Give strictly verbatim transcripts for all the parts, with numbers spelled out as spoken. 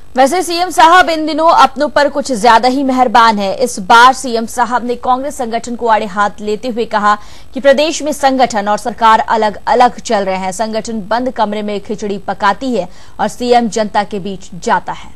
वैसे सीएम साहब इन दिनों अपनों पर कुछ ज्यादा ही मेहरबान है। इस बार सीएम साहब ने कांग्रेस संगठन को आड़े हाथ लेते हुए कहा कि प्रदेश में संगठन और सरकार अलग अलग चल रहे हैं। संगठन बंद कमरे में खिचड़ी पकाती है और सीएम जनता के बीच जाता है।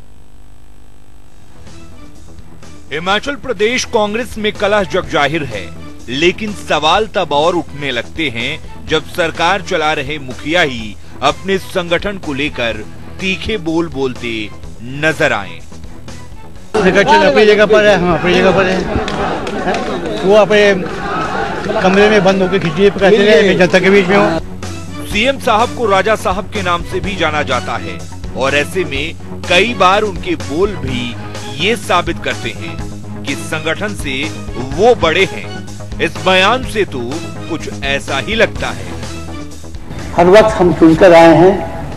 हिमाचल प्रदेश कांग्रेस में कलह जग जाहिर है, लेकिन सवाल तब और उठने लगते हैं जब सरकार चला रहे मुखिया ही अपने संगठन को लेकर तीखे बोल बोलते नजर आए। संगठन अपनी जगह पर है, हम अपनी जगह पर हैं। वो अपने कमरे में बंद होकर खिचड़ी पकाते हैं, मैं जनता के बीच में हूँ। सीएम साहब को राजा साहब के नाम से भी जाना जाता है और ऐसे में कई बार उनके बोल भी ये साबित करते हैं कि संगठन से वो बड़े हैं। इस बयान से तो कुछ ऐसा ही लगता है। हर वक्त हम सुनकर आए हैं,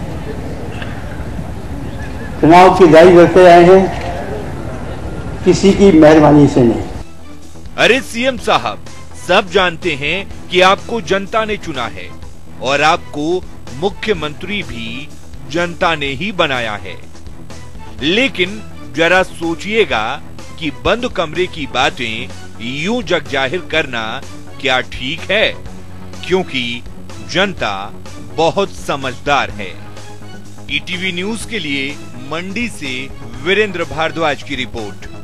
चुनाव की लड़ाई लड़ते आए हैं, किसी की मेहरबानी से नहीं। अरे सीएम साहब, सब जानते हैं कि आपको जनता ने चुना है और आपको मुख्यमंत्री भी जनता ने ही बनाया है, लेकिन जरा सोचिएगा कि बंद कमरे की बातें यूं जग जाहिर करना क्या ठीक है? क्योंकि जनता बहुत समझदार है। ईटीवी न्यूज के लिए मंडी से वीरेंद्र भारद्वाज की रिपोर्ट।